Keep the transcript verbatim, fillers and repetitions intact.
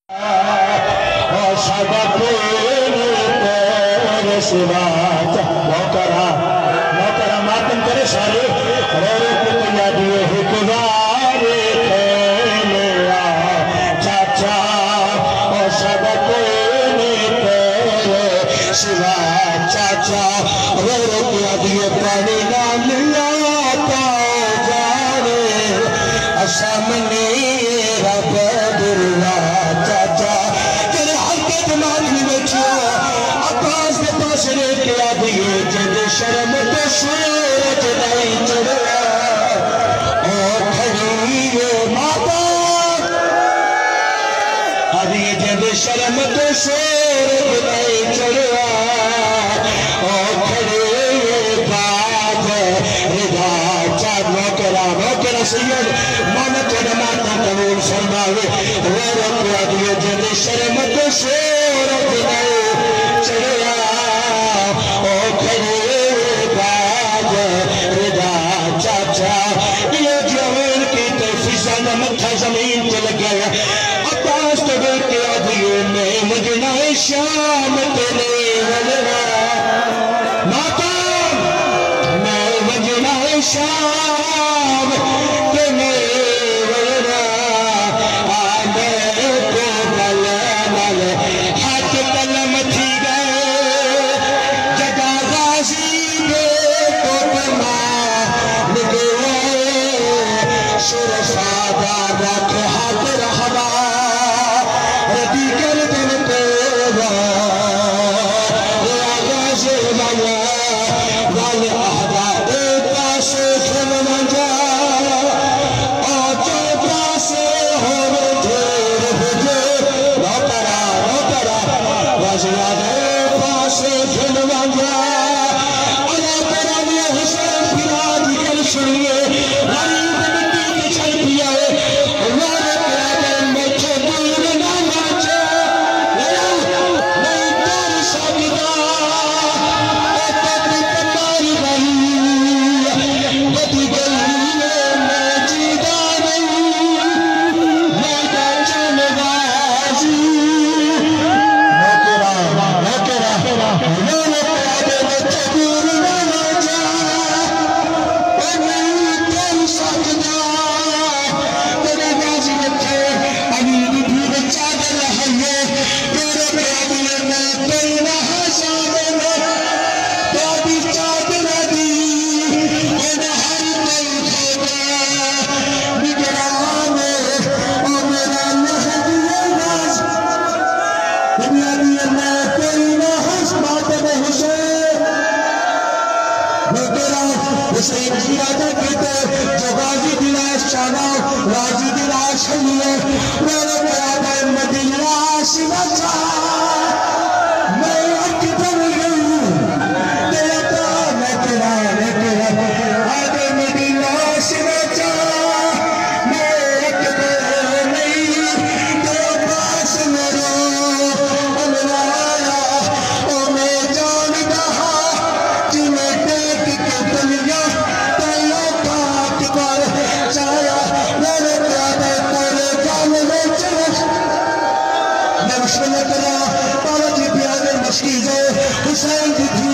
موقرہ موقرہ ماتم کرے سارے رورے پتیا دیئے حکوارے کھیلیا چاچا اور سب کوئی تیرے سوا چاچا رورے پتیا دیئے پانی نام لیا پاؤ جانے اسامنی رب دریا چاچا تیرے حلقت مانگی بچیا عباس دے پاسرے کیا دیئے جد شرم تو سورج نہیں چڑھا اور کھڑیے ماتا آدھیے جد شرم تو سورج نہیں چڑھا اور کھڑیے باج رضا چاند موکرہ موکرہ سید مانت و نماتا قبول فرماوے غیرت کیا دیئے جد شرم تو سورج نہیں چڑھا زمین پہ لگا ہے عباس تو بیٹے آدھیے میں مجنہ شام تیرے ولرا ماتم میں مجنہ شام تیرے ولرا آنے کو مل مل ہاتھ قلم تھی گئے جگہ غازی دے تو پما نگوے شرفا رکھ ہاتھ رہا ردی کر دن پیدا آغاز والا والے احدا ایک پاسے کھن منجا اور جو پاسے ہوئے دھیر بھجے روکرا روکرا وزیاد ایک پاسے کھن منجا اللہ پرانی حسین پیراد کر سنیے غریب مٹی کی چھل پیا ہے حسین زیادہ کہتے جو غازی دلاش چانا غازی دلاش ہے میرے پیادہ مدلاش بچا میں اکتر گئی تیرا تا میں تیرا میں تیرا آدھے مدلاش بچا میں اکتر نہیں تیرا پاس میرا اللہ آیا او میں جان دہا جنہیں ٹیک کے دنیا حسین کی